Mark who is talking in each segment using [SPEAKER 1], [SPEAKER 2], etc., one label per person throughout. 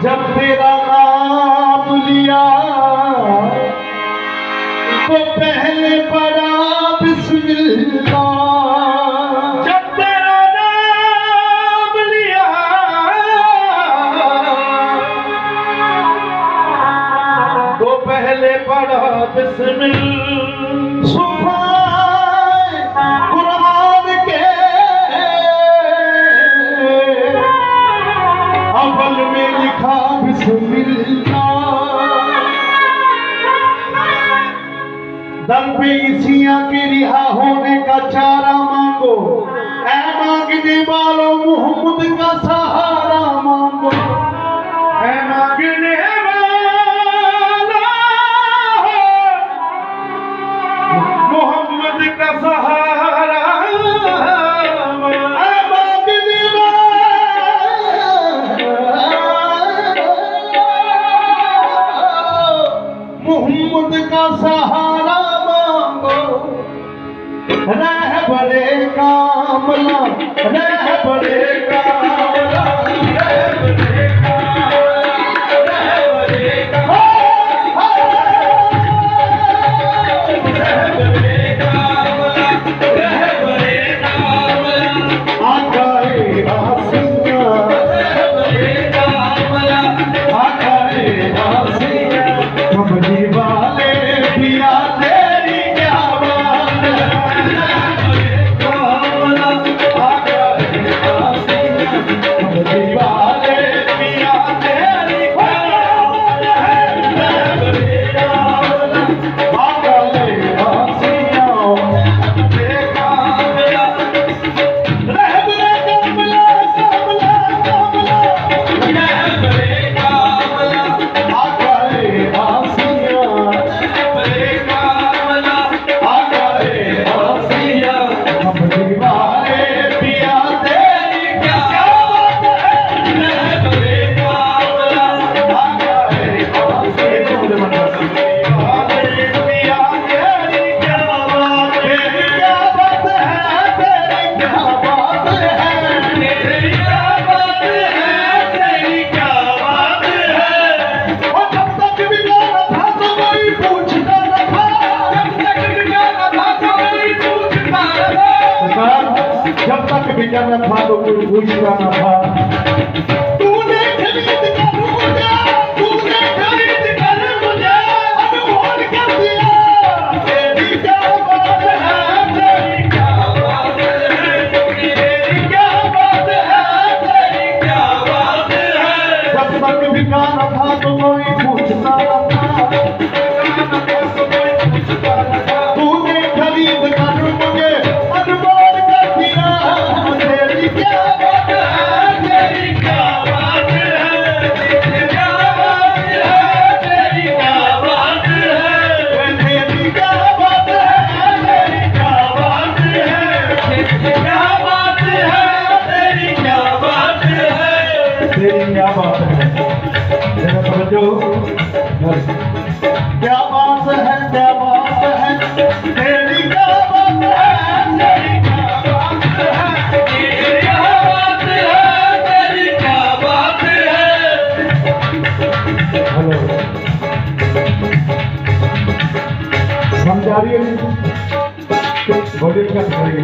[SPEAKER 1] जब तेरा नाम लिया तो पहले पड़ा बिस्मिल्लाह। जब तेरा नाम लिया तो पहले पड़ा बिस्मिल्लाह। सुभान कुरान के अव्वल में लिखा बिस्मिल्लाह। दर पे इसियां के रिहा होने का चारा मांगो, ऐ मांगने वालों मोहम्मद का सहारा मांगो। ऐ मांगने वालों मोहम्मद का सहारा, ऐ मांगने वालों मोहम्मद का सहारा। रह बड़े कामला, रह बड़े कामला, रह बड़े कामला, रह बड़े कामला, रह बड़े कामला, रह बड़े कामला। आकाए आसिया, रह बड़े कामला, आकाए आसिया। कमली वाले पिया तेरी क्या बात है। जब तक बिका न था तो कोई पूछता न था। तूने खरीद कर मुझे, तूने खरीद कर मुझे अनमोल कर दिया। तेरी क्या बात है, तेरी क्या बात है, तेरी क्या बात है, तेरी क्या बात है। जब तक बिका न था तो कोई पूछता न था। तूने खरीद कर मुझे अनमोल कर दिया। तेरी क्या बात है, तेरी क्या बात है, तेरी क्या बात है, तेरी क्या बात है, तेरी क्या बात है, तेरी क्या बात है, तेरी क्या बात है, तेरी क्या बात है, तेरी क्या बात है। जरा समझो क्या बात है, क्या बात है, तेरी क्या बात है, तेरी क्या बात है, तेरी क्या बात है, तेरी क्या बात है। हेलो, समझा रही है बोलिए क्या करेंगे।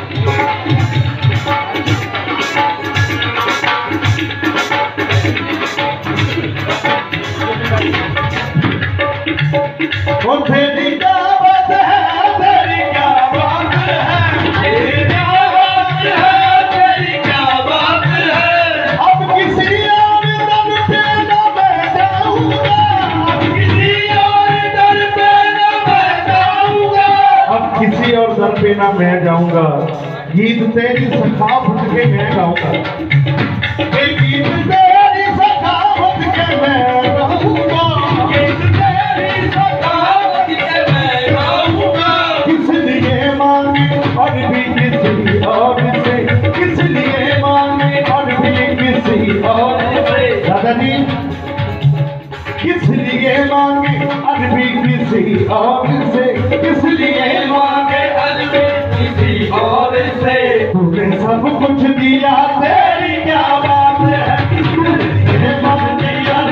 [SPEAKER 1] तेरी क्या बात है, तेरी क्या बात है, तेरी क्या बात है, तेरी क्या बात है। अब किसी और दर पे न मैं जाऊंगा, अब किसी और दर पे न मैं जाऊंगा, अब किसी और दर पे न मैं जाऊंगा। गीत तेरी सखावत के मैं गाऊंगा, गीत तेरी सखावत के मैं गाऊंगा, गीत तेरी सखावत के मैं गाऊंगा। किस लिए मांगे और भी किसी और से, किस लिए मांगे और भी किसी और से। दादाजी किस लिए मांगे और भी किसी और से, किस लिए मांगे और भी किसी और से। तूने सब कुछ दिया, तेरी क्या बात है, तुझे मन दिया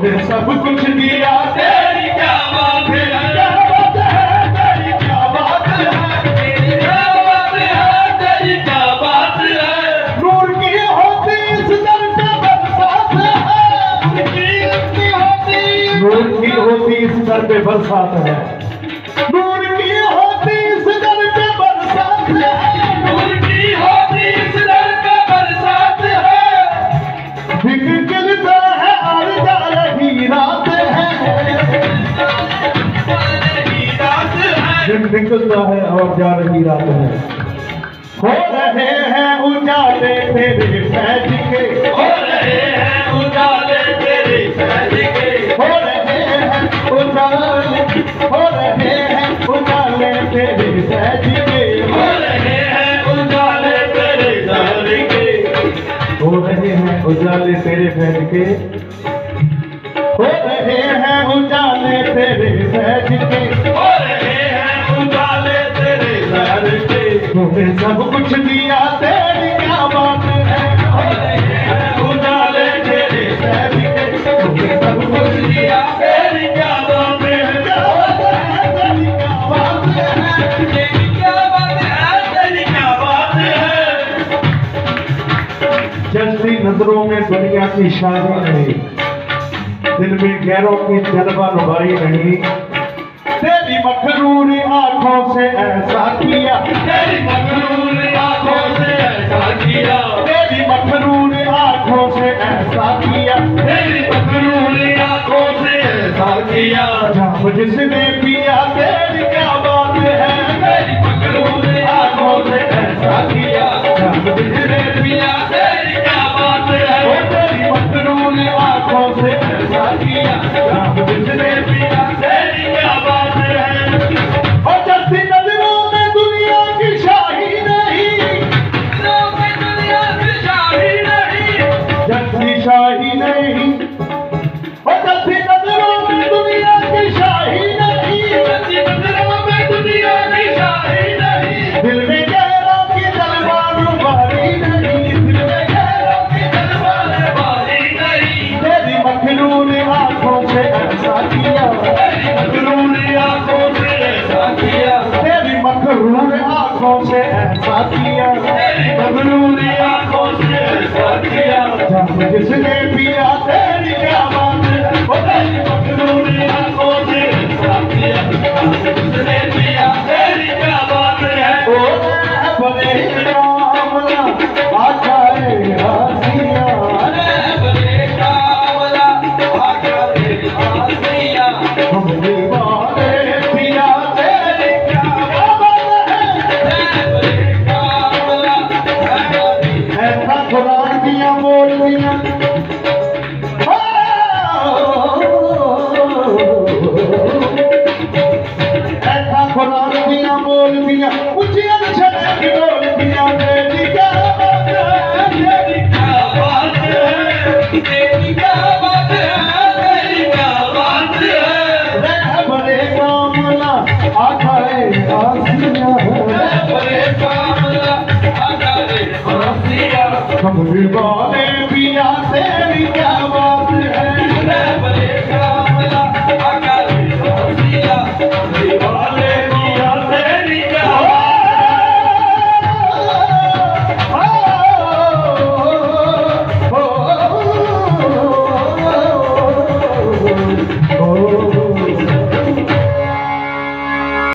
[SPEAKER 1] तुमने सब कुछ दिया, तेरी क्या बात है, क्या बात है, तेरी क्या बात है, तेरी क्या बात है, तेरी क्या बात है। नूर की होती इस दर पे बरसात है, नूर की होती इस दर पे बरसात है, नूर की होती इस दर पे बरसात है, नूर की होती इस दर पे बरसात है। निकलता है और जा रही रात है, दिन निकलता है और जा रही रात है। हो रहे हैं उजाले तेरे फैज के, हो रहे हैं उजाले तेरे फैज के, हो रहे हैं उजाले, हो रहे हैं उजाले तेरे फैज के, हो रहे हैं उजाले तेरे फैज के, हो रहे हैं उजाले तेरे फैज के, हो रहे हैं उजाले तेरे फैज के, हो रहे हैं उजाले तेरे फैज के। तुमने सब कुछ दिया, तेरी क्या बात है, हो रहे हैं उजाले तेरे फैज के, तुमने सब कुछ दिया, तेरी क्या बात है, क्या बात है, तेरी क्या बात है, तेरी क्या बात है, तेरी क्या बात है। जलती नजरों में दुनिया की शादी नहीं, दिल में गैरों की जलवा नुमाई नहीं, तेरी मखरूर आंखों से ऐसा किया, तेरी मखरूर आंखों से ऐसा किया, तेरी मखरूर आंखों से ऐसा किया, तेरी मखरूर आंखों से ऐसा किया। जाम जिसने पिया, तेरी क्या बात है, तेरी मखरूर आंखों से ऐसा किया, जाम जिसने पिया, तेरी क्या बात है, तेरी मखरूर आंखों से ऐसा किया, जाम जिसने पिया, तेरी क्या बात है। और जैसी नजरों में दुनिया की शाही नहीं, दुनिया की शाही नहीं, जैसी शाही नहीं, और जैसी नजरों में दुनिया की शाही नहीं, जैसी नजरों में दुनिया की शाही नहीं, दिल में गैरों की तलवार बारी नहीं, दिल में गैरों की तलवार बारी नहीं, तेरी मखलूल आंखों से ऐसा किया, तेरी मखलूल आंखों से ऐसा किया, तेरी मखलूल आंखों से ऐसा किया, तेरी मखलूल आंखों से ऐसा किया। जाम जिसने पिया, तेरी क्या बात है, वो तेरी मखलूल आंखों से ऐसा किया, जाम जिसने पिया, तेरी क्या बात है। ओ बने कामला आका है आसिया, बने कामला आका है आसिया, हम दीवाने पिया, तेरी क्या बात है, बने कामला आका है। ऐसा कुरान दिया बोल दिया, ऐसा कुरान दिया बोल दिया, ऊंची अक्षर की बोल दिया, तेरी क्या बात है, तेरी क्या बात है, तेरी क्या बात है, तेरी क्या बात है। रहबरे कामला आका है आसिया, रहबरे कामला आका है आसिया, हम दीवाने